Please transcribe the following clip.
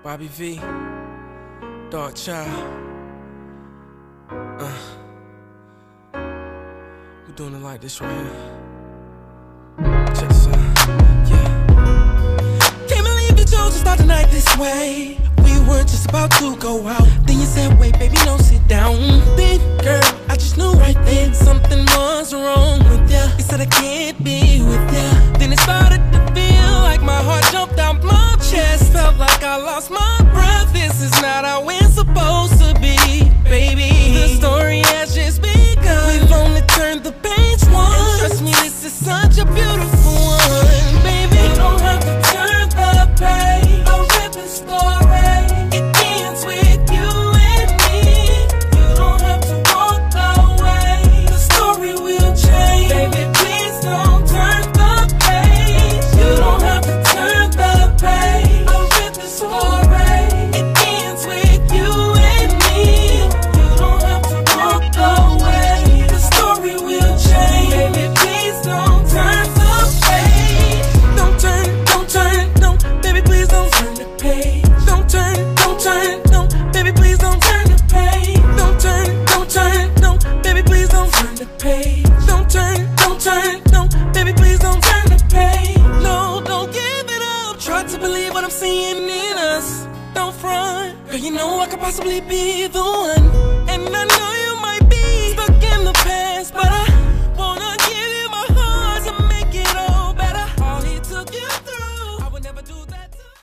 Bobby V, Dark Child. We're doing it like this right here. Check this out, yeah. Can't believe you chose to start the night this way. We were just about to go out, then you said, wait, baby, no, sit down. Then, girl, I just knew right then something was wrong with ya. You said I can't be with ya. Then it started to feel like my heart jumped out my chest. Felt like I lost my breath. This is not how it's supposed to be, baby. The story has just begun. We've only turned the page once. And trust me, this is such a beautiful one, baby. You don't have to turn the page. A ripping story. It ends with you and me. You don't have to walk away. The story will change. Baby, please don't turn the page. You don't have to turn the page. A ripping story. It ends with you and me. You don't have to walk away. The story will change. Baby, please don't turn the page. Don't turn, don't, baby, please don't turn the page. Don't turn, don't, baby, please don't turn the page. Don't turn, don't, baby, please don't turn the page. Don't turn, don't, baby, please don't turn the page. No, don't give it up. Try to believe what I'm seeing in us. Don't front, girl, you know I could possibly be the one. And I know